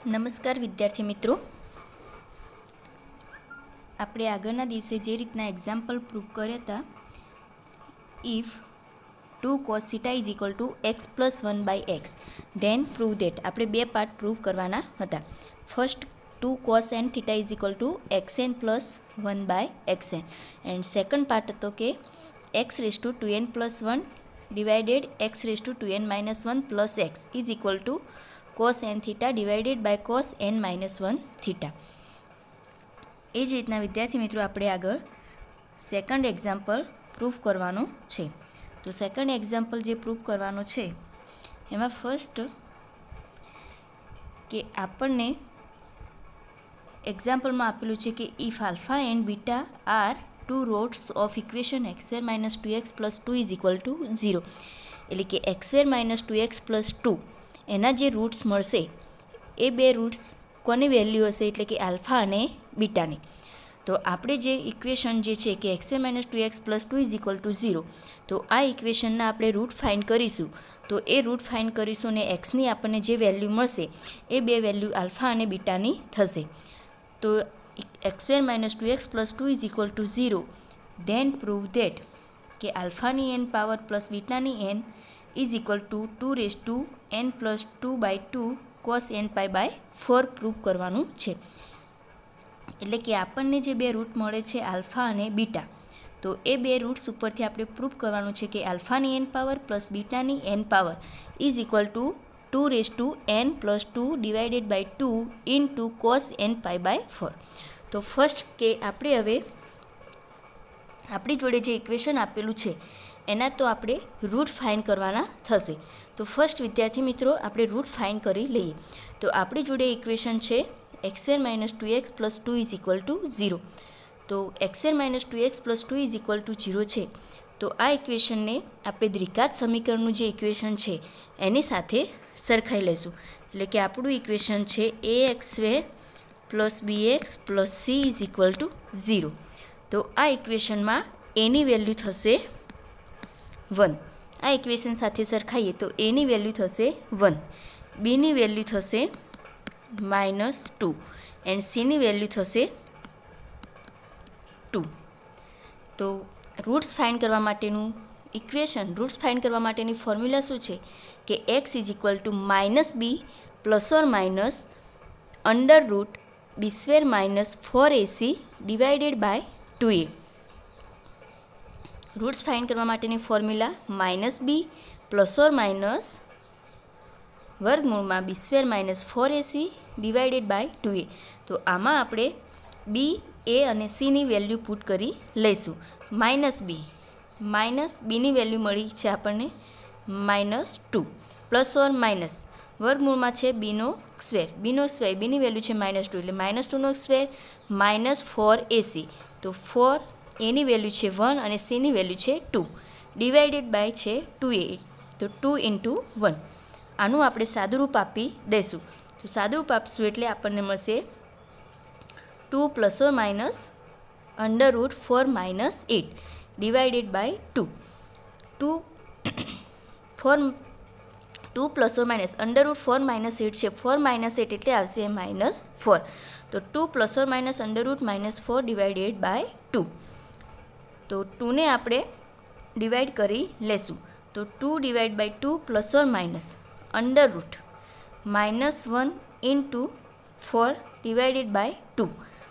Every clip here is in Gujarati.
નમસ્કાર વિદ્યાર્થી મિત્રો, આપણે આગળના દિવસે જે રીતના એક્ઝામ્પલ પ્રૂવ કર્યા હતા, if 2 cos θ is equal to x plus 1 by x then prove that આપણે બે પાર્ટ પ્રૂવ કરવાના હતા. First 2 cos n θ is equal to xn plus 1 by xn and second part હતો કે x raise to 2n plus 1 divided x raise to 2n minus 1 plus x is equal to cos n θ divided by cos n minus 1 θ. એ જ રીતના વિદ્યાર્થી મિત્રો આપણે આગળ સેકન્ડ એક્ઝામ્પલ પ્રૂફ કરવાનો છે. તો સેકન્ડ એક્ઝામ્પલ જે પ્રૂફ કરવાનો છે એમાં ફર્સ્ટ કે આપણને એક્ઝામ્પલમાં આપેલું છે કે if alpha and beta are two roots of equation x square minus 2x plus 2 is equal to 0. એટલે કે x square minus 2x plus 2 એના જે રૂટ્સ મળશે એ બે રૂટ્સ કોની વેલ્યુ હશે, એટલે કે આલ્ફા અને બીટાની. તો આપણે જે ઇક્વેશન જે છે કે x square minus 2x plus 2 is equal to 0, તો આ ઇક્વેશનના આપણે રૂટ ફાઇન્ડ કરીશું. તો એ રૂટ ફાઇન્ડ કરીશું અને એક્સની આપણને જે વેલ્યુ મળશે એ બે વેલ્યુ આલ્ફા અને બીટાની થશે. તો x square minus 2x plus 2 is equal to 0 then prove that કે આલ્ફાની એન પાવર પ્લસ બીટાની n is equal to 2 raise to n plus 2 by 2 cos n pi by 4 prove કરવાનું છે. એટલે કે આપણને જે બે રૂટ મળે છે આલ્ફા અને બીટા, તો એ બે રૂટ્સ ઉપરથી આપણે પ્રૂવ કરવાનું છે કે આલ્ફાની એન પાવર પ્લસ બીટાની n power is equal to 2 raise to n plus 2 divided by 2 into cos n pi by 4. તો ફર્સ્ટ કે આપણે હવે આપણી જોડે જે ઇક્વેશન આપેલું છે એના તો આપણે રૂટ ફાઇન્ડ કરવાના થશે. તો ફર્સ્ટ વિદ્યાર્થી મિત્રો આપણે રૂટ ફાઇન્ડ કરી લઈએ. તો આપણી જોડે ઇક્વેશન છે x square minus 2x plus 2 is equal to 0. તો x square minus 2x plus 2 is equal to 0 છે. તો આ ઇક્વેશનને આપણે દ્વિઘાત સમીકરણનું જે ઇક્વેશન છે એની સાથે સરખાઈ લઈશું. એટલે કે આપણું ઇક્વેશન છે ax square plus bx plus c is equal to 0. તો આ ઇક્વેશનમાં એની વેલ્યુ થશે 1. આ ઇક્વેશન સાથે સરખાઈએ તો એની વેલ્યુ થશે 1, બીની વેલ્યુ થશે -2 એન્ડ સીની વેલ્યુ થશે 2. તો રૂટ્સ ફાઇન્ડ કરવા માટેનું ઇક્વેશન, રૂટ્સ ફાઇન્ડ કરવા માટેની ફોર્મ્યુલા શું છે કે x is equal to -b plus or minus under root b square minus 4ac divided by 2a. Roots find કરવા માટેની formula -b plus or minus વર્ગમૂળમાં b square minus 4ac divided by 2a. તો આમાં આપણે b, a અને cની વેલ્યુ પુટ કરી લઈશું. -bની વેલ્યુ મળી છે આપણને -2 પ્લસ ઓર માઇનસ વર્ગમૂળમાં છે બીનો સ્ક્વેર, બીની વેલ્યુ છે -2 એટલે -2નો સ્ક્વેર માઇનસ 4ac. તો 4 એની વેલ્યુ છે 1 અને સીની વેલ્યુ છે 2 ડિવાઇડેડ બાય છે 2a. તો 2 ઇન્ટુ 1. આનું આપણે સાદુરૂપ આપી દઈશું. તો સાદુરૂપ આપશું એટલે આપણને મળશે 2 plus or minus under root 4 minus 8 divided by 2. 2 plus or minus under root 4 minus 8 છે, 4 માઇનસ 8 એટલે આવશે -4. તો 2 plus or minus under root -4 divided by 2. તો 2ને આપણે ડિવાઈડ કરી લેશું. તો 2 divide by 2 plus or minus under root -1 into 4 divided by 2.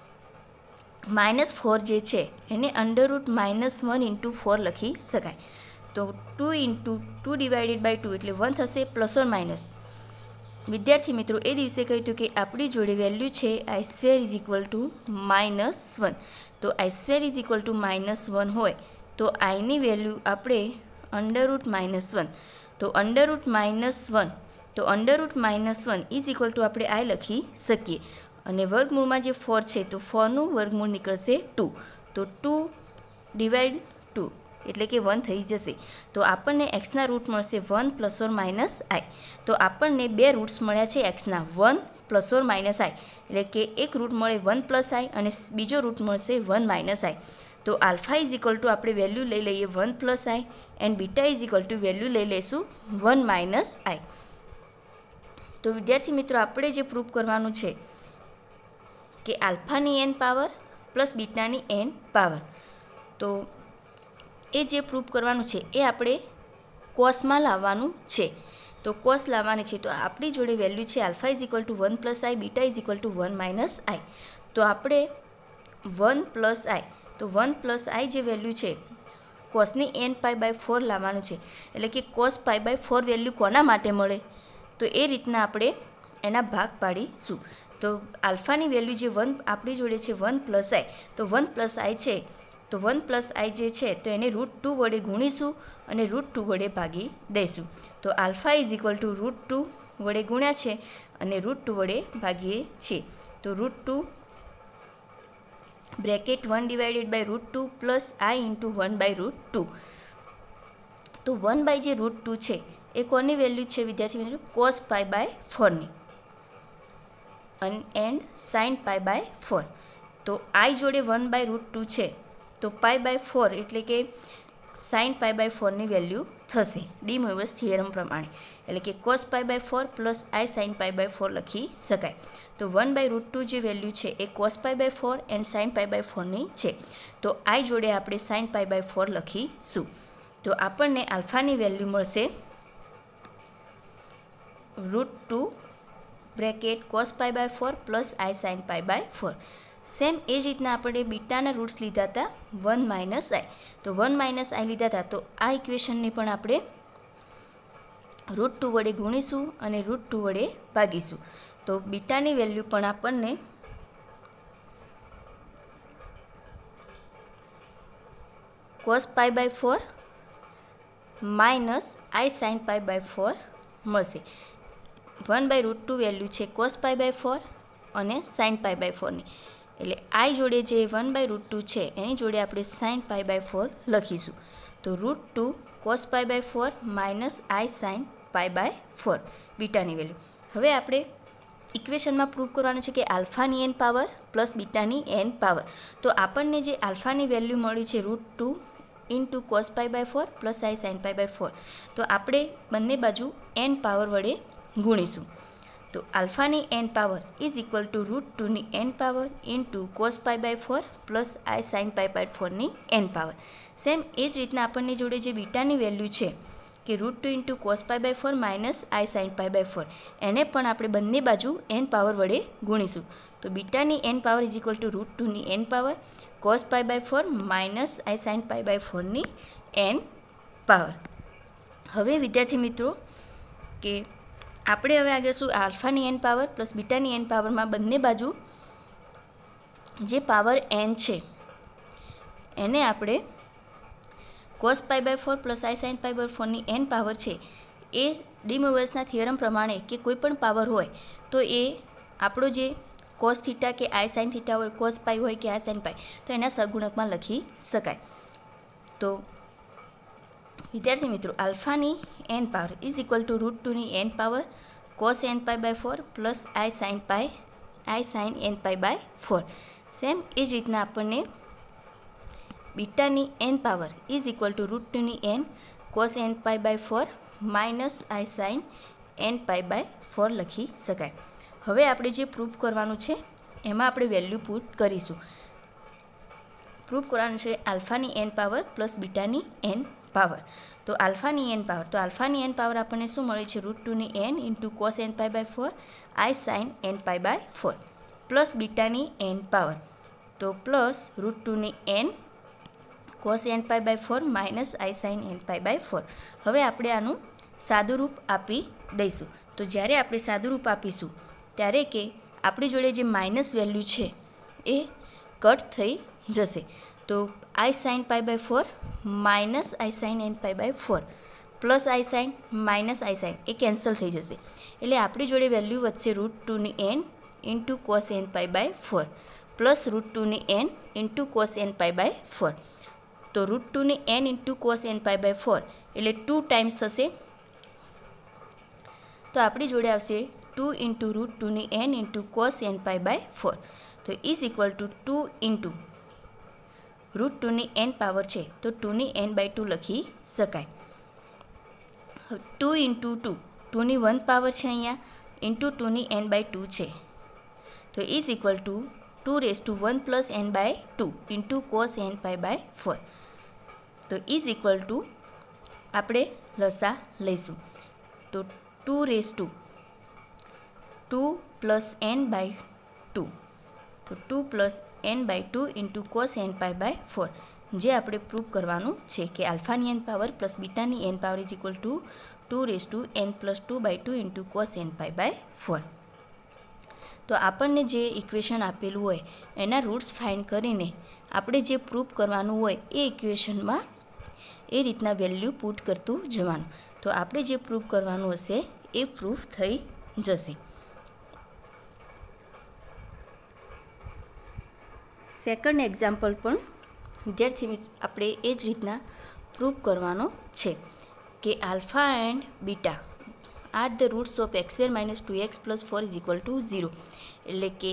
-4 જે છે એને અંડર રૂટ -1 ઇન્ટુ 4 લખી શકાય. તો 2 ઇન્ટુ 2 ડિવાઇડેડ બાય 2 એટલે 1 થશે પ્લસ ઓર માઇનસ. વિદ્યાર્થી મિત્રો એ દિવસે કહ્યું હતું કે આપણી જોડે વેલ્યુ છે i square is equal to -1. તો i square is equal to -1 હોય તો આઈની વેલ્યુ આપણે અંડર રૂટ -1. તો under root -1 is equal to આપણે આઈ લખી શકીએ. અને વર્ગમૂળમાં જે 4 છે તો 4નું વર્ગમૂળ નીકળશે 2. તો 2 ડિવાઈડ 2 એટલે કે 1 થઈ જશે. તો આપણને એક્સના રૂટ મળશે 1 પ્લસ ઓર માઇનસ આઈ. તો આપણને બે રૂટ્સ મળ્યા છે એક્સના 1 પ્લસ ઓર માઇનસ આઈ, એટલે કે એક રૂટ મળે 1 પ્લસ આઈ અને બીજો રૂટ મળશે 1 માઇનસ આઈ. તો આલ્ફા ઇઝ ઇક્વલ ટુ આપણે વેલ્યુ લઈ લઈએ 1 plus i and beta is equal to value લઈ લઈશું 1 માઇનસ આઈ. તો વિદ્યાર્થી મિત્રો આપણે જે પ્રૂફ કરવાનું છે કે આલ્ફાની n પાવર પ્લસ બીટાની n પાવર, તો એ જે પ્રૂફ કરવાનું છે એ આપણે કોસમાં લાવવાનું છે. તો કોસ લાવવાની છે, તો આપણી જોડે વેલ્યુ છે alpha is equal to 1 plus i, beta is equal to 1 minus i. તો આપણે 1 પ્લસ આઈ, તો 1 પ્લસ આઈ જે વેલ્યુ છે કોસની n પાઈ બાય 4 લાવવાનું છે. એટલે કે કોસ પાઈ બાય 4 વેલ્યુ કોના માટે મળે, તો એ રીતના આપણે એના ભાગ પાડીશું. તો આલ્ફાની વેલ્યુ જે 1 આપણી જોડે છે 1 પ્લસ આઈ, તો 1 પ્લસ આઈ છે, તો 1 પ્લસ આઈ જે છે તો એને √2 વડે ગુણીશું અને √2 વડે ભાગી દઈશું. તો આલ્ફા ઇઝ ઇક્વલ ટુ √2 વડે ગુણ્યા છે અને √2 વડે ભાગીએ છીએ. તો √2 bracket 1 divided by √2 plus i into 1 by √2. તો 1 બાય જે √2 છે એ કોની વેલ્યુ છે વિદ્યાર્થી મિત્રો, કોસ પાઈ બાય 4ની એન્ડ સાઇન પાઈ બાય 4. તો આઈ જોડે 1 બાય √2 છે, તો પાઈ બાય 4 એટલે કે સાઇન પાઈ બાય 4ની વેલ્યુ થશે ડી મોઇરસ થિયરમ પ્રમાણે. એટલે કે cos pi by 4 plus i sine pi by 4 લખી શકાય. તો 1 બાય √2 જે વેલ્યુ છે એ cos pi by 4 and sine pi by 4ની છે. તો આઈ જોડે આપણે સાઇન પાઈ બાય 4 લખીશું. તો આપણને આલ્ફાની વેલ્યુ મળશે √2 bracket cos pi by 4 plus i sine pi by 4. Same એ જ રીતના આપણે બીટાના રૂટ્સ લીધા હતા 1 માઇનસ આઈ. તો 1 માઇનસ આઈ લીધા હતા, તો આ ઇક્વેશનને પણ આપણે √2 વડે ગુણીશું અને √2 વડે ભાગીશું. તો બીટાની વેલ્યુ પણ આપણને cos pi by 4 minus i sine pi by 4 મળશે. 1 બાય √2 વેલ્યુ છે કોસ પાઈ બાય 4 અને સાઇન પાઈ બાય 4ની. એટલે આઈ જોડે જે 1 બાય √2 છે એની જોડે આપણે સાઇન પાઈ બાય 4 લખીશું. તો √2 cos pi by 4 minus i sine pi by 4 બીટાની વેલ્યુ. હવે આપણે ઇક્વેશનમાં પ્રૂવ કરવાનું છે કે આલ્ફાની n પાવર પ્લસ બીટાની n પાવર. તો આપણને જે આલ્ફાની વેલ્યુ મળી છે √2 into cos pi by 4 plus i sine pi by 4. તો આપણે બંને બાજુ n પાવર વડે ગુણીશું. તો આલ્ફાની n power is equal to √2ની n power into cos pi by 4 plus i sine pi by 4ની n પાવર. સેમ એ જ રીતના આપણને જોડે જે બીટાની વેલ્યુ છે કે √2 into cos pi by 4 minus i sine pi by 4, એને પણ આપણે બંને બાજુ n પાવર વડે ગુણીશું. તો બીટાની n power is equal to √2ની n power cos pi by 4 minus i sine pi by 4ની n પાવર. હવે વિદ્યાર્થી મિત્રો કે આપણે હવે આગળ શું આલ્ફાની n પાવર પ્લસ બીટાની n પાવરમાં બંને બાજુ જે પાવર n છે એને આપણે cos pi by 4 plus i sine pi by 4ની n પાવર છે એ ડી મોઇરસના થિયરમ પ્રમાણે કે કોઈ પણ પાવર હોય તો એ આપણો જે કોસ થીટા કે આઈ સાઇન થીટા હોય, કોસ પાઈ હોય કે આઈ સાઇન પાઈ, તો એના સહગુણકમાં લખી શકાય. તો વિદ્યાર્થી મિત્રો આલ્ફાની n power is equal to √2ની n power cos n pi by 4 plus i sine n pi by 4. Same એ જ રીતના આપણને બીટાની n power is equal to √2ની n cos n pi by 4 minus i sine n pi by 4 લખી શકાય. હવે આપણે જે પ્રૂફ કરવાનું છે એમાં આપણે વેલ્યુ પુટ કરીશું. પ્રૂફ કરવાનું છે આલ્ફાની n પાવર પ્લસ બીટાની n પાવર. તો આલ્ફાની n પાવર, તો આલ્ફાની n પાવર આપણને શું મળે છે √2ની n into cos n pi by 4 i sine n pi by 4 plus બીટાની n પાવર, તો પ્લસ √2ની n cos n pi by 4 minus i sine n pi by 4. હવે આપણે આનું સાદું રૂપ આપી દઈશું. તો જ્યારે આપણે સાદું રૂપ આપીશું ત્યારે કે આપણી જોડે જે માઇનસ વેલ્યુ છે એ કટ થઈ જશે. તો i sine pi by 4 minus i sine n pi by 4 plus i sine minus i sine એ કેન્સલ થઈ જશે. એટલે આપણી જોડે વેલ્યુ વધશે √2ની n into cos n pi by 4 plus √2ની n into cos n pi by 4. તો √2ની n into cos n pi by 4 એટલે 2 ટાઈમ્સ થશે. તો આપણી જોડે આવશે 2 ઇન્ટુ √2ની n into cos n pi by 4. તો ઇઝ ઇક્વલ ટુ 2 ઇન્ટુ √2ની n પાવર છે તો 2ની n બાય 2 લખી શકાય. 2 ઇન્ટુ 2, 2ની 1 પાવર છે અહીંયા ઇન્ટુ 2ની n/2 છે, તો is equal to 2⁻1 plus n/2 into cos nπ/4, તો ઇઝ ઇક્વલ ટુ આપણે લસા લઈશું. તો 2 પ્લસ n/2, તો 2 plus n/2 into cos nπ/4, જે આપણે પ્રૂવ કરવાનું છે કે આલ્ફાની n પાવર પ્લસ બીટાની n power is equal to 2n+2/2 into cos nπ/4. તો આપણને જે ઇક્વેશન આપેલું હોય એના રૂટ્સ ફાઇન્ડ કરીને આપણે જે પ્રૂફ કરવાનું હોય એ ઇક્વેશનમાં એ રીતના વેલ્યુ પુટ કરતું જવાનું. તો આપણે જે પ્રૂફ કરવાનું હશે એ પ્રૂફ થઈ જશે. સેકન્ડ એક્ઝામ્પલ પણ વિદ્યાર્થી આપણે એ જ રીતના પ્રૂફ કરવાનો છે કે alpha and beta are the roots of x² - 2x + 4 = 0, એટલે કે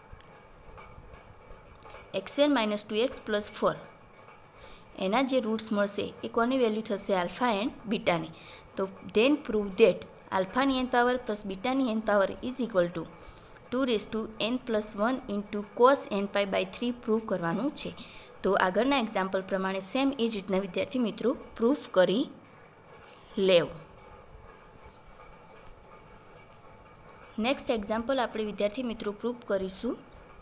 x² - 2x + 4 એના જે રૂટ્સ મળશે એ કોની વેલ્યુ થશે? આલ્ફા એન્ડ બીટાની. તો ધેન પ્રૂવ ધેટ આલ્ફાની n પાવર પ્લસ બીટાની n power is equal to 2n+1 into cos nπ/3 prove કરવાનું છે. તો આગળના એક્ઝામ્પલ પ્રમાણે સેમ એ જ રીતના વિદ્યાર્થી મિત્રો પ્રૂફ કરી લેવ. નેક્સ્ટ એક્ઝામ્પલ આપણે વિદ્યાર્થી મિત્રો પ્રૂફ કરીશું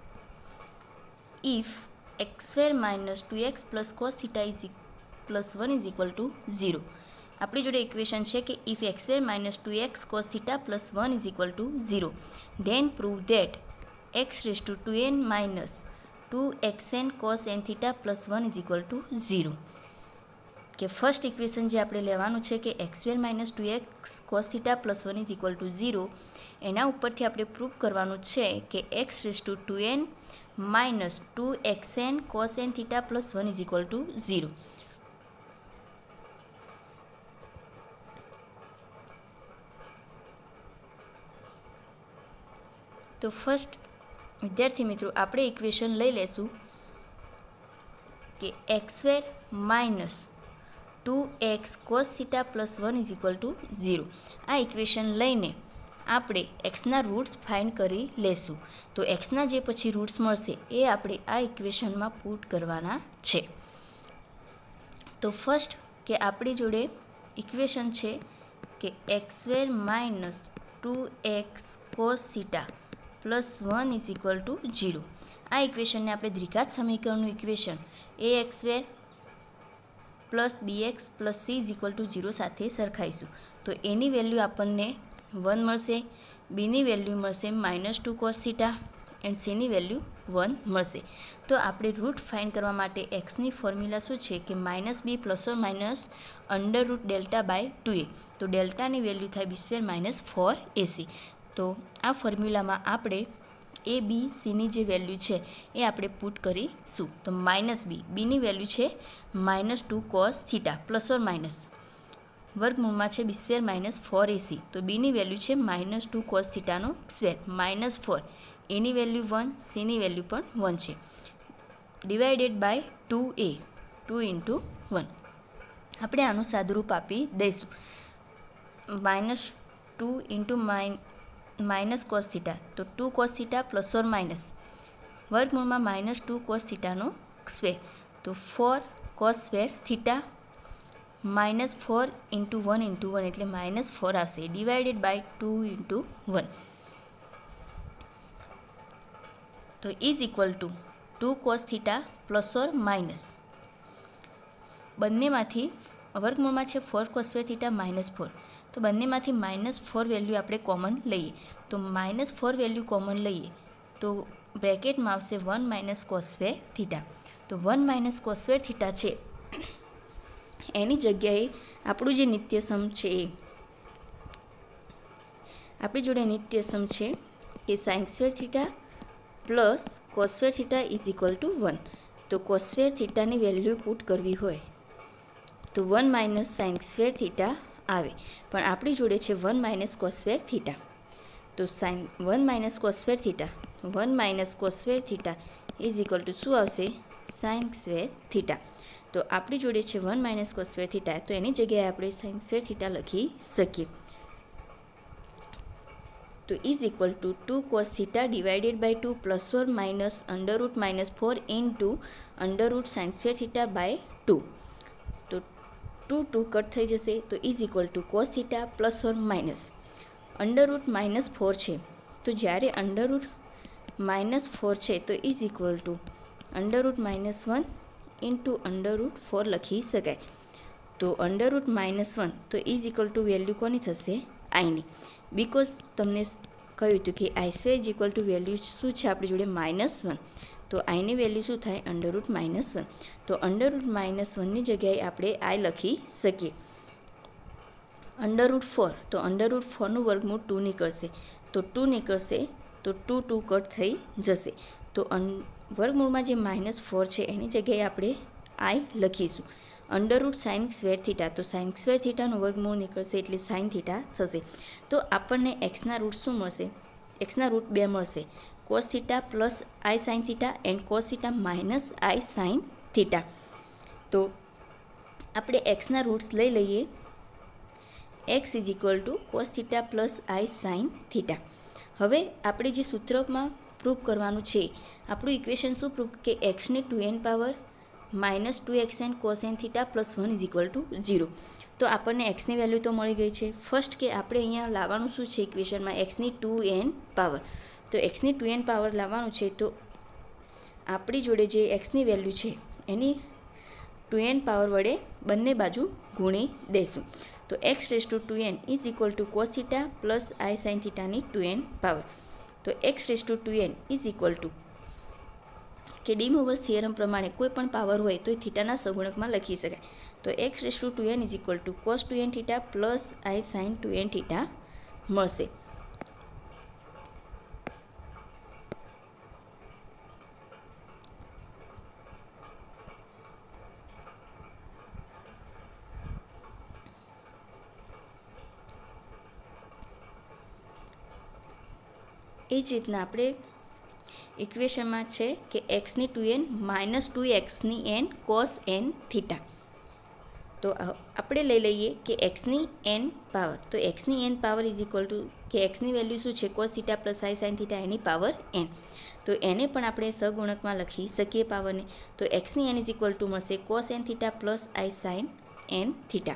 ઇફ x² - 2x + cos θ + 1 = 0. આપણી જોડે ઇક્વેશન છે કે if x² - 2x cos θ + 1 = 0, then prove that x⁻2n - 2xn cos nθ + 1 = 0. કે ફર્સ્ટ ઇક્વેશન જે આપણે લેવાનું છે કે x² - 2x cos θ + 1 = 0, એના ઉપરથી આપણે પ્રૂફ કરવાનું છે કે x⁻2n - 2xn cos nθ + 1 = 0. તો ફર્સ્ટ વિદ્યાર્થી મિત્રો આપણે ઇક્વેશન લઈ લેશું કે x² - 2x cos θ + 1 = 0. આ ઇક્વેશન લઈને આપણે એક્સના રૂટ્સ ફાઇન્ડ કરી લેશું. તો એક્સના જે પછી રૂટ્સ મળશે એ આપણે આ ઇક્વેશનમાં પુટ કરવાના છે. તો ફર્સ્ટ કે આપણી જોડે ઇક્વેશન છે કે x² - 2x cos θ + 1 = 0. આ ઇક્વેશનને આપણે દ્વિઘાત સમીકરણનું ઇક્વેશન ax² + bx + c = 0 સાથે સરખાઈશું. તો એની વેલ્યુ આપણને 1 મળશે, બીની વેલ્યુ મળશે -2 cos θ એન્ડ સીની વેલ્યુ 1 મળશે. તો આપણે રૂટ ફાઇન્ડ કરવા માટે એક્સની ફોર્મ્યુલા શું છે કે -b ± √Δ/2a. તો ડેલ્ટાની વેલ્યુ થાય b² - 4ac. તો આ ફોર્મ્યુલામાં આપણે a b cની જે વેલ્યુ છે એ આપણે પુટ કરીશું. તો બીની વેલ્યુ છે -2 cos θ ± વર્ગમૂળમાં છે b² - 4ac. તો બીની વેલ્યુ છે -2 cos θ નો સ્ક્વેર -4, એની વેલ્યુ 1, સીની વેલ્યુ પણ 1 છે, ડિવાઇડેડ બાય 2a, 2 × 1. આપણે આનું સાદુરૂપ આપી દઈશું. -2 × -cos θ, તો 2 cos θ ± વર્ગમૂળમાં -2 cos θ નો સ્ક્વેર, તો 4 cos સ્ક્વેર θ -4 × 1 × 1 એટલે -4 આવશે, ડિવાઇડેડ બાય 2 × 1. તો ઇઝ ઇક્વલ ટુ 2 cos θ ± બંનેમાંથી વર્ગમૂળમાં છે 4 cos સ્ક્વેર θ -4, તો બંનેમાંથી -4 વેલ્યુ આપણે કોમન લઈએ. તો -4 વેલ્યુ કોમન લઈએ તો બ્રેકેટમાં આવશે 1 - cos સ્ક્વેર θ. તો 1 - cos સ્ક્વેર θ છે એની જગ્યાએ આપણું જે નિત્યસમ છે એ આપણી જોડે નિત્યસમ છે કે sin square θ plus cos square θ = 1. તો cos સ્ક્વેર θની વેલ્યુ પુટ કરવી હોય તો 1 - sin સ્ક્વેર θ આવે, પણ આપણી જોડે છે 1 - cos સ્ક્વેર θ. તો 1 - cos સ્ક્વેર θ 1 - cos સ્ક્વેર θ = શું આવશે? sin square θ. તો આપણી જોડે છે 1 - cos સ્ક્વેર θ, તો એની જગ્યાએ આપણે sin સ્ક્વેર θ લખી શકીએ. તો तो is equal to 2 cos theta divided by 2 plus और minus under root -4 into under root sine square theta by 2। तो 2 कट થઈ જશે તો is equal to cos theta plus or minus under root -4 છે તો જ્યારે અંડર રૂટ -4 છે તો is equal to under root -1 into under root 4 લખી શકાય। તો અંડર રૂટ -1 તો ઇઝ ઇક્વલ ટુ વેલ્યુ કોની થશે આઈની, બીકોઝ તમને કહ્યું હતું કે i square is equal to value શું છે આપણી જોડે -1, તો આઈની વેલ્યુ શું થાય અંડર રૂટ -1। તો અંડર રૂટ -1ની જગ્યાએ આપણે આઈ લખી શકીએ। અંડર રૂટ 4 તો અંડર રૂટ 4નું વર્ગમૂળ 2 નીકળશે તો 2 નીકળશે તો 2 કટ થઈ જશે। તો વર્ગમૂળમાં જે -4 છે એની જગ્યાએ આપણે આઈ લખીશું। Under root sine square theta તો સાઇન સ્ક્વેર થીટાનું વર્ગમૂળ નીકળશે એટલે સાઇન થીટા થશે। તો આપણને એક્સના રૂટ શું મળશે, એક્સના રૂટ 2 મળશે, cos theta plus i sine theta and cos theta minus i sine theta. તો આપણે એક્સના રૂટ્સ લઈ લઈએ, x is equal to cos theta plus i sine theta. હવે આપણે જે સૂત્રમાં પ્રૂફ કરવાનું છે આપણું ઇક્વેશન શું પ્રૂફ કે એક્સની 2n power -2xn cosn theta plus 1 is equal to 0। તો આપણને એક્સની વેલ્યુ તો મળી ગઈ છે। ફર્સ્ટ કે આપણે અહીંયા લાવવાનું શું છે ઇક્વેશનમાં એક્સની 2n પાવર, તો એક્સની 2n પાવર લાવવાનું છે તો આપણી જોડે જે એક્સની વેલ્યુ છે એની 2n પાવર વડે બંને બાજુ ગુણી દઈશું। તો x raise to 2n is equal to cos theta plus i sine થીટાની 2n પાવર। તો x raise to 2n is equal to કે ડી મોવર્સ થિયરમ પ્રમાણે કોઈ પણ પાવર હોય તો એ થીટાના સગુણકમાં લખી શકાય। તો x raise to 2n is equal to cos 2n theta plus i sine 2n theta મળશે। એ જ રીતના આપણે ઇક્વેશનમાં છે કે એક્સની 2n -2xની n cos n થીટા। તો આપણે લઈ લઈએ કે એક્સની n પાવર, તો એક્સની n power is equal to કે એક્સની વેલ્યુ શું છે cos theta plus i sine theta એની પાવર n। તો એને પણ આપણે સગુણકમાં લખી શકીએ પાવરને। તો એક્સની n ઇઝ ઇક્વલ ટુ મળશે cos n theta plus i sine n theta.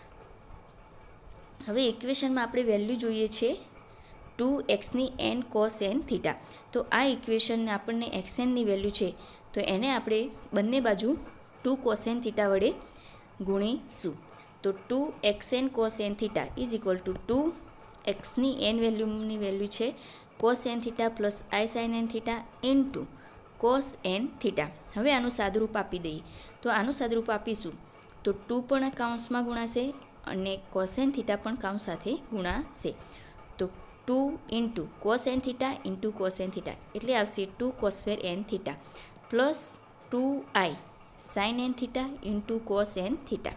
હવે ઇક્વેશનમાં આપણે વેલ્યુ જોઈએ છે 2xની n cos n થીટા। તો આ ઇક્વેશનને આપણને xnની વેલ્યુ છે તો એને આપણે બંને બાજુ 2 cos n થીટા વડે ગુણીશું। તો 2xn cos n theta is equal to 2xની n વેલ્યુની વેલ્યુ છે cos n theta plus i sine n theta into cos n theta. હવે આનું સાદુરૂપ આપી દઈએ, તો આનું સાદુરૂપ આપીશું તો 2 પણ કાઉન્સમાં ગુણાશે અને cos n થીટા પણ કાઉન્સ સાથે ગુણાશે। તો 2 into cos n theta into cos n theta એટલે આવશે 2 cos square n theta plus 2i sine n theta into cos n theta.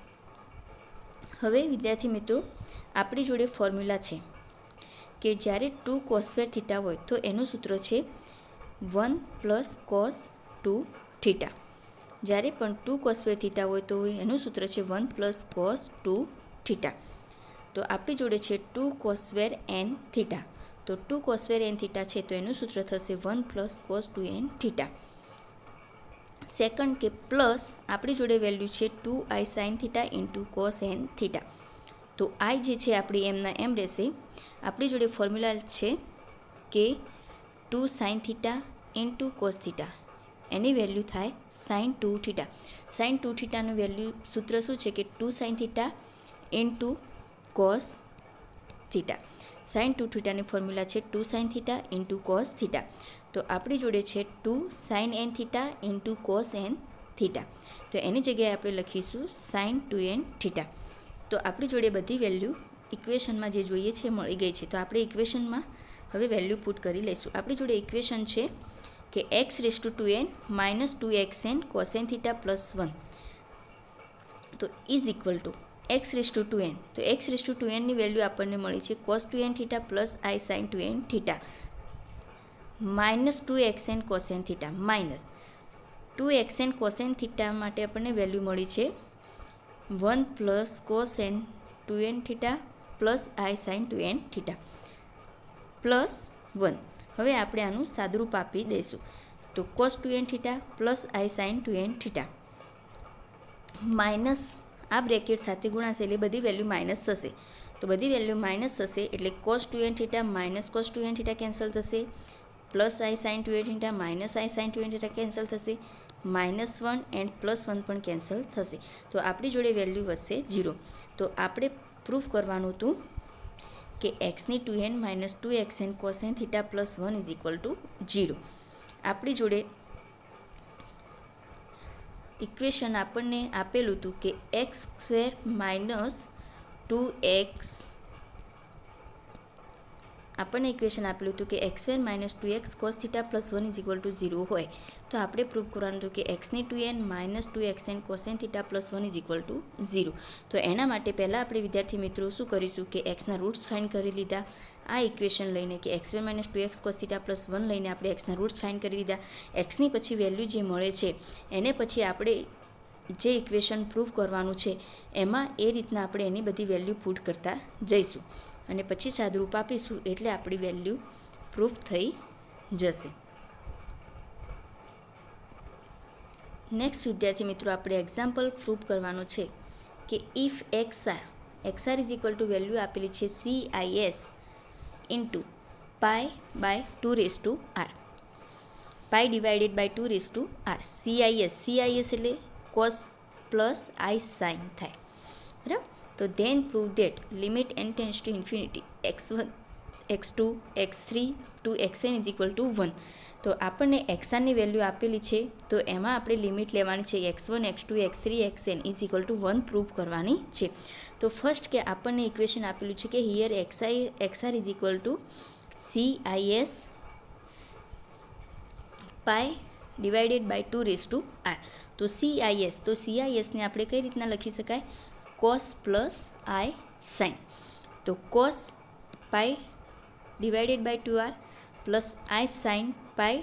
હવે વિદ્યાર્થી મિત્રો આપણી જોડે ફોર્મ્યુલા છે કે જ્યારે 2 cos સ્ક્વેર થીટા હોય તો એનું સૂત્ર છે 1 પ્લસ કોસ 2 થીટા। જ્યારે પણ 2 cos સ્ક્વેર થીટા હોય તો એનું સૂત્ર છે 1 પ્લસ કોસ 2 થીટા। તો આપણી જોડે છે 2 cos સ્ક્વેર n થીટા, તો 2 cos સ્ક્વેર n થીટા છે તો એનું સૂત્ર થશે 1 plus cos 2n theta. Second કે પ્લસ આપણી જોડે વેલ્યુ છે 2i sine theta into cos n theta. તો આઈ જે છે આપણી એમના એમ રહેશે। આપણી જોડે ફોર્મ્યુલા છે કે 2 sine theta into cos theta એની વેલ્યુ થાય સાઇન 2 થીટા। સાઇન 2 થીટાનું વેલ્યુ સૂત્ર શું છે કે 2 sine theta into cos theta. Sine 2 થીટાની ફોર્મ્યુલા છે 2 sine theta into cos theta. તો આપણી જોડે છે 2 sine n theta into cos n theta. તો એની જગ્યાએ આપણે લખીશું સાઇન 2n થીટા। તો આપણી જોડે બધી વેલ્યુ ઇક્વેશનમાં જે જોઈએ છે મળી ગઈ છે। તો આપણે ઇક્વેશનમાં હવે વેલ્યુ પુટ કરી લઈશું। આપણી જોડે ઇક્વેશન છે કે x raise to 2n -2xn cos n theta plus 1 તો is equal to x raise to 2n। તો એક્સ રેસ ટુ 2nની વેલ્યુ આપણને મળી છે cos 2n theta plus i sine 2n theta -2xn cos n થીટા minus 2xn cos n theta માટે આપણને વેલ્યુ મળી છે 1 plus cos n 2n theta plus i sine 2n theta. +1। હવે આપણે આનું સાદુરૂપ આપી દઈશું તો cos 2n theta plus i sin 2n theta minus આ બ્રેકેટ સાથે ગુણાશે એટલે બધી વેલ્યુ માઇનસ થશે તો બધી વેલ્યુ માઇનસ થશે એટલે cos 2n theta minus cos 2n theta cancel થશે plus i sin 2n theta minus i sin 2n theta cancel થશે -1 એન્ડ +1 પણ કેન્સલ થશે તો આપણી જોડે વેલ્યુ વધશે 0 તો આપણે પ્રૂફ કરવાનું હતું કે xની 2n - 2xn cosn થીટા +1 = 0 આપણી જોડે ઇક્વેશન આપણને આપેલું હતું કે x² - 2x આપણને ઇક્વેશન આપેલું હતું કે x² - 2x cos થીટા +1 = 0 હોય તો આપણે પ્રૂફ કરવાનું હતું કે xની 2n - 2xn cosn થીટા +1 = 0 તો એના માટે પહેલાં આપણે વિદ્યાર્થી મિત્રો શું કરીશું કે xના રૂટ્સ ફાઇન્ડ કરી લીધા આ ઇક્વેશન લઈને કે x² - 2x cos થીટા +1 લઈને આપણે xના રૂટ્સ ફાઇન્ડ કરી લીધા xની પછી વેલ્યુ જે મળે છે એને પછી આપણે જે ઇક્વેશન પ્રૂફ કરવાનું છે એમાં એ રીતના આપણે એની બધી વેલ્યુ પુટ કરતા જઈશું અને પછી સાદુરૂપ આપીશું એટલે આપણી વેલ્યુ પ્રૂફ થઈ જશે નેક્સ્ટ વિદ્યાર્થી મિત્રો આપણે એક્ઝામ્પલ પ્રૂફ કરવાનું છે કે ઇફ xr = વેલ્યુ આપેલી છે CIS into π/2r pi divided by 2r CIS એટલે cos પ્લસ i sin થાય બરાબર તો then prove that limit n tends to infinity x1 x2 x3 to xn = 1 તો આપણને xrની વેલ્યુ આપેલી છે તો એમાં આપણે લિમિટ લેવાની છે x1 x2 x3 xn = 1 prove કરવાની છે તો ફર્સ્ટ કે આપણને ઇક્વેશન આપેલું છે કે here xr = CIS pi divided by 2r તો CIS ને આપણે કઈ રીતના લખી શકાય cos પ્લસ i sin તો cos pi divided by 2r plus i sin pi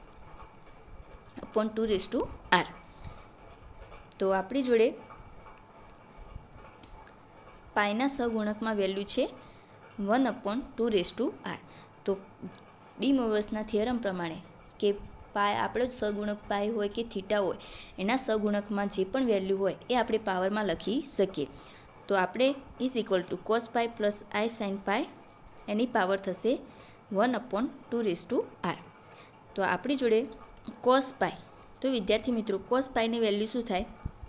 upon 2r તો આપણી જોડે પાઈના સહગુણકમાં વેલ્યુ છે 1/2r તો ડી મોવર્સના થિયરમ પ્રમાણે કે પાય આપણો સહગુણક પાય હોય કે થીટા હોય એના સહગુણકમાં જે પણ વેલ્યુ હોય એ આપણે પાવરમાં લખી શકીએ તો આપણે = cos pi plus i sin pi એની પાવર થશે 1/2r તો આપણી જોડે cos પાઈ તો વિદ્યાર્થી મિત્રો cos પાઈની વેલ્યુ શું થાય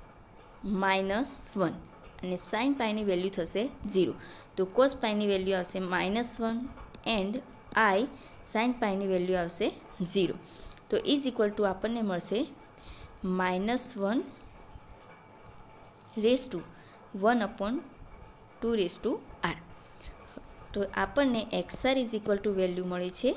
-1 અને sin પાઈની વેલ્યુ થશે 0 તો cos પાઈની વેલ્યુ આવશે -1 એન્ડ i sin પાઈની વેલ્યુ આવશે 0 તો = આપણને મળશે -1/2r તો આપણને xr = વેલ્યુ મળી છે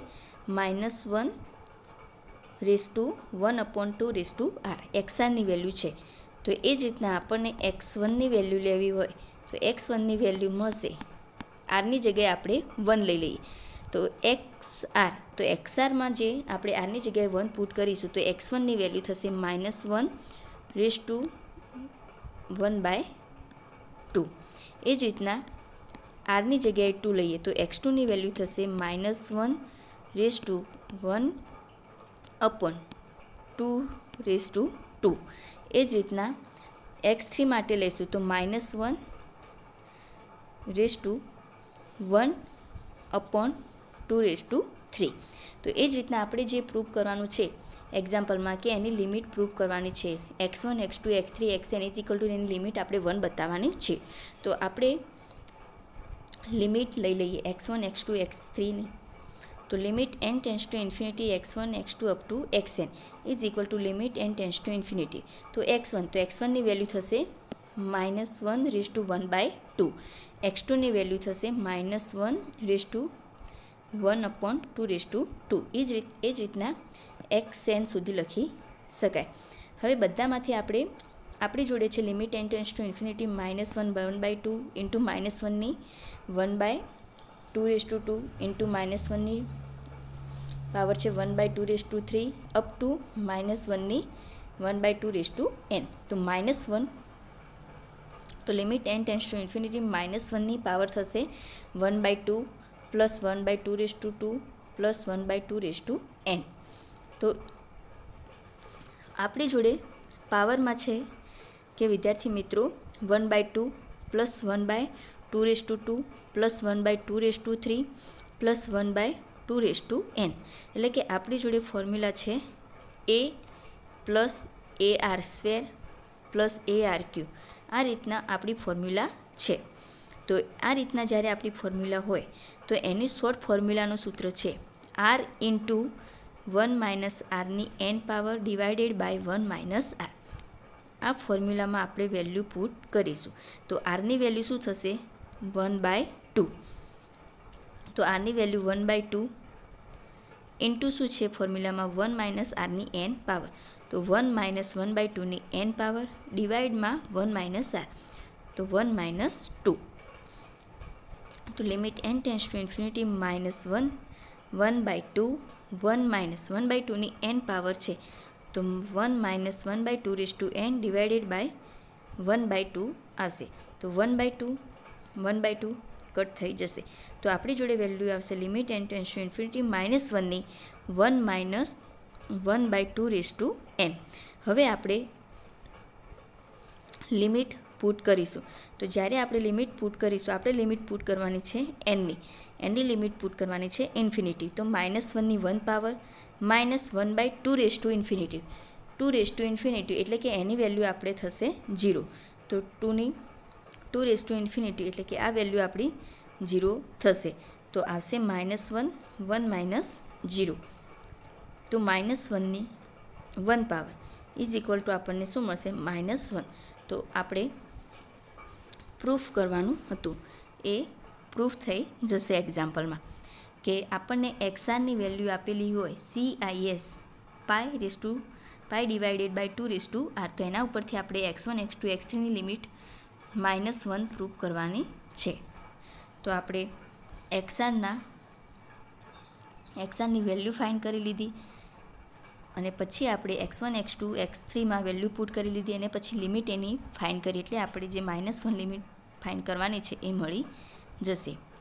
-1/2r xrની વેલ્યુ છે તો એ જ રીતના આપણને x1ની વેલ્યુ લેવી હોય તો x1ની વેલ્યુ મળશે આરની જગ્યાએ આપણે 1 લઈ લઈએ તો xrમાં જે આપણે આરની જગ્યાએ 1 પુટ કરીશું તો x1ની વેલ્યુ થશે -1/2 એ જ રીતના આરની જગ્યાએ 2 લઈએ તો x2ની વેલ્યુ થશે -1/2 એ જ રીતના x3 માટે લઈશું તો -1/2 તો એ જ રીતના આપણે જે પ્રૂફ કરવાનું છે એક્ઝામ્પલમાં કે એની લિમિટ પ્રૂફ કરવાની છે x1 x2 x3 xn = એની લિમિટ આપણે 1 બતાવવાની છે તો આપણે લિમિટ લઈ લઈએ x1 x2 x3ની તો limit n tends to infinity x1 x2 up to xn = limit n tends to infinity તો x1ની વેલ્યુ થશે -1/2 x2ની વેલ્યુ થશે -1/2 એ જ રીતના xn સુધી લખી શકાય હવે બધામાંથી આપણી જોડે છે limit n tends to infinity -1/2 into -1ની 1/2 ઇન્ટુ -1ની પાવર છે 1/2 અપ ટુ -1ની 1/2n તો -1 તો limit n tends to infinity -1ની પાવર થશે 1/2 પ્લસ 1/2 પ્લસ 1/2n. તો આપણી જોડે પાવરમાં છે કે વિદ્યાર્થી મિત્રો 1/2 પ્લસ 1/2 પ્લસ 1/2 પ્લસ 1/2n. એટલે કે આપણી જોડે ફોર્મ્યુલા છે a plus AR² plus ARQ. આ રીતના આપણી ફોર્મ્યુલા છે. તો આ રીતના જ્યારે આપણી ફોર્મ્યુલા હોય તો એની શોર્ટ ફોર્મ્યુલાનું સૂત્ર છે r ઇન્ટુ 1 - r ની n power divided by 1 - r. આ ફોર્મ્યુલામાં આપણે વેલ્યુ પુટ કરીશું. તો આરની વેલ્યુ શું થશે? 1/2. તો આરની વેલ્યુ 1/2 ઇન્ટુ શું છે ફોર્મ્યુલામાં 1 - r ની n પાવર. તો 1 - 1/2 ની n પાવર ડિવાઇડમાં 1 - r. તો 1 - 2. તો limit n tends to infinity -1 1/2 1 - 1/2 ની n પાવર છે. તો 1 - 1/2n ડિવાઇડેડ બાય 1/2 આવશે. તો 1/2 કટ થઈ જશે. તો આપણી જોડે વેલ્યુ આવશે limit n tends to infinity -1 ની 1 - 1/2n. હવે આપણે લિમિટ પુટ કરીશું. તો જ્યારે આપણે લિમિટ પુટ કરીશું, આપણે લિમિટ પુટ કરવાની છે એનની લિમિટ પુટ કરવાની છે ઇન્ફિનિટી. તો -1 ની 1 પાવર -1/2 2 એટલે કે એની વેલ્યુ આપણે થશે 0. તો 2 એટલે કે આ વેલ્યુ આપણી 0 થશે. તો આવશે -1 1 - 0. તો -1 ની 1 પાવર ઇઝ ઇક્વલ ટુ આપણને શું મળશે? -1. તો આપણે પ્રૂફ કરવાનું હતું, એ પ્રૂફ થઈ જશે એક્ઝામ્પલમાં. કે આપણને XRની વેલ્યુ આપેલી હોય CIS pi divided by 2r. તો એના ઉપરથી આપણે x1 x2 x3ની લિમિટ -1 પ્રૂફ કરવાની છે. તો આપણે XRની વેલ્યુ ફાઇન્ડ કરી લીધી અને પછી આપણે x1 x2 x3માં વેલ્યુ પુટ કરી લીધી અને પછી લિમિટ એની ફાઇન્ડ કરી. એટલે આપણે જે -1 લિમિટ ફાઇન્ડ કરવાની છે એ મળી જશે.